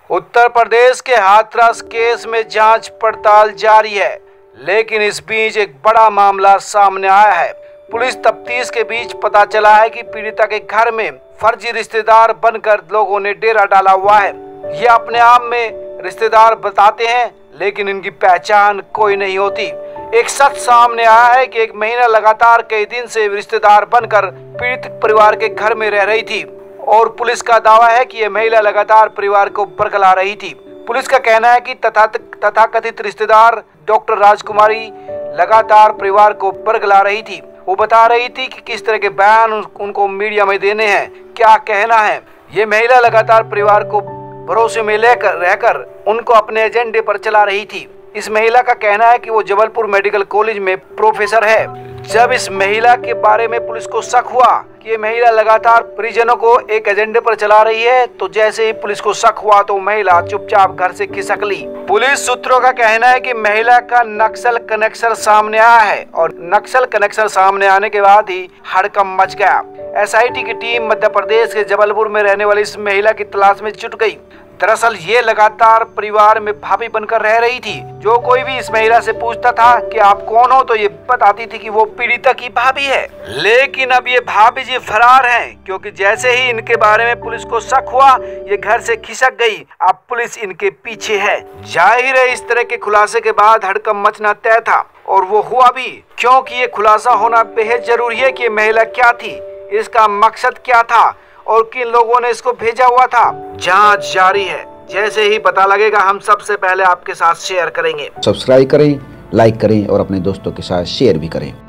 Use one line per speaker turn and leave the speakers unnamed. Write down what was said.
उत्तर प्रदेश के हाथरस केस में जांच पड़ताल जारी है, लेकिन इस बीच एक बड़ा मामला सामने आया है। पुलिस तफ्तीश के बीच पता चला है कि पीड़िता के घर में फर्जी रिश्तेदार बनकर लोगों ने डेरा डाला हुआ है। ये अपने आप में रिश्तेदार बताते हैं, लेकिन इनकी पहचान कोई नहीं होती। एक सच सामने आया है कि एक महिला लगातार कई दिन से रिश्तेदार बनकर पीड़ित परिवार के घर में रह रही थी और पुलिस का दावा है कि यह महिला लगातार परिवार को बरगला रही थी। पुलिस का कहना है कि तथाकथित रिश्तेदार डॉक्टर राजकुमारी लगातार परिवार को बरगला रही थी। वो बता रही थी कि किस तरह के बयान उनको मीडिया में देने हैं, क्या कहना है। ये महिला लगातार परिवार को भरोसे में लेकर रहकर उनको अपने एजेंडे पर चला रही थी। इस महिला का कहना है कि वो जबलपुर मेडिकल कॉलेज में प्रोफेसर है। जब इस महिला के बारे में पुलिस को शक हुआ कि ये महिला लगातार परिजनों को एक एजेंडे पर चला रही है, तो जैसे ही पुलिस को शक हुआ तो महिला चुपचाप घर से खिसक ली। पुलिस सूत्रों का कहना है कि महिला का नक्सल कनेक्शन सामने आया है और नक्सल कनेक्शन सामने आने के बाद ही हड़कंप मच गया। एसआईटी की टीम मध्य प्रदेश के जबलपुर में रहने वाली इस महिला की तलाश में जुट गई। दरअसल ये लगातार परिवार में भाभी बनकर रह रही थी। जो कोई भी इस महिला से पूछता था कि आप कौन हो, तो ये बताती थी कि वो पीड़िता की भाभी है। लेकिन अब ये भाभी जी फरार हैं, क्योंकि जैसे ही इनके बारे में पुलिस को शक हुआ, ये घर से खिसक गई। अब पुलिस इनके पीछे है। जाहिर है इस तरह के खुलासे के बाद हड़कंप मचना तय था, और वो हुआ भी, क्योंकि ये खुलासा होना बेहद जरूरी है कि ये महिला क्या थी, इसका मकसद क्या था और किन लोगों ने इसको भेजा हुआ था। जांच जारी है, जैसे ही पता लगेगा हम सबसे पहले आपके साथ शेयर करेंगे।
सब्सक्राइब करें, लाइक करें और अपने दोस्तों के साथ शेयर भी करें।